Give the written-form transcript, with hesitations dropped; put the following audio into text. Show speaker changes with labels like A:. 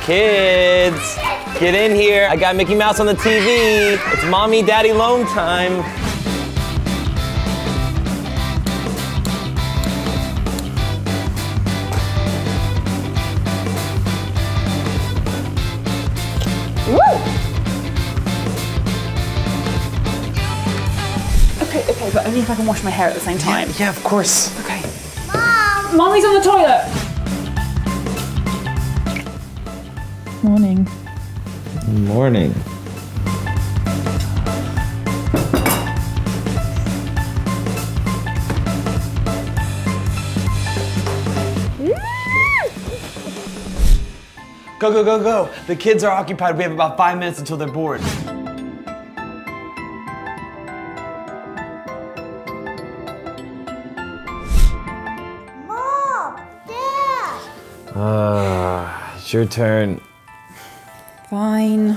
A: Kids, get in here. I got Mickey Mouse on the TV. It's mommy, daddy, alone time.
B: Woo! Okay, but only if I can wash my hair at the same time.
A: Yeah, of course.
B: Okay. Mom! Mommy's on the toilet! Morning.
A: Morning. Go, go, go, go. The kids are occupied. We have about 5 minutes until they're bored.
C: Mom! Dad!
A: It's your turn.
B: Fine.